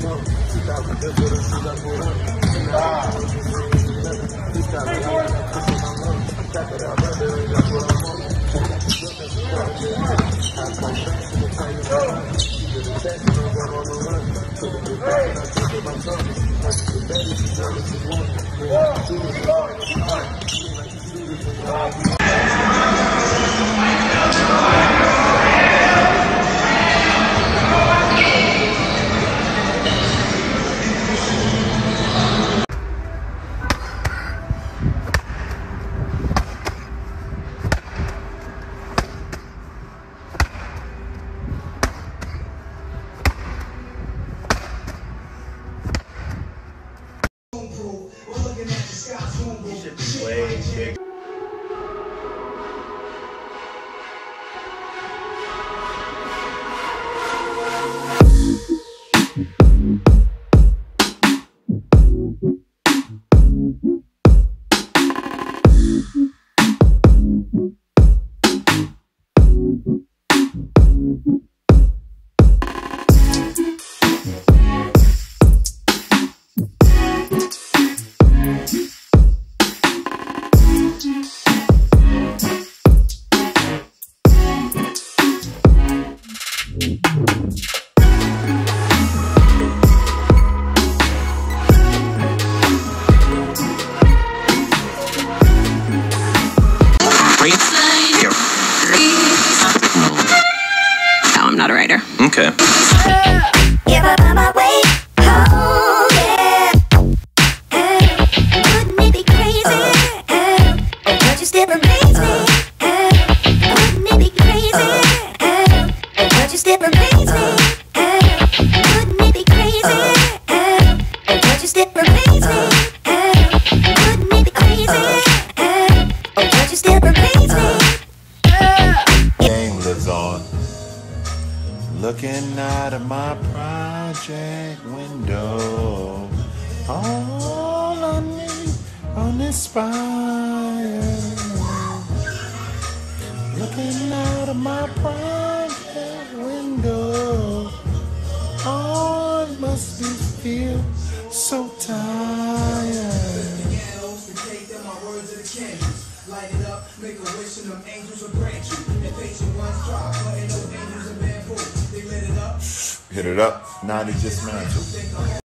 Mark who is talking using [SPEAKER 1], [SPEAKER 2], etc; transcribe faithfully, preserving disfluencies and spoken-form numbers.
[SPEAKER 1] I'm not a writer.
[SPEAKER 2] Okay.
[SPEAKER 3] Looking out of my project window, all I need on this fire. Looking out of my project window, all I must be feel so tired. Light it up, make a wish and them angels will grant you. And patient ones try, but ain't no angels in bamboo. They lit it up. Hit it up, now they just mantle.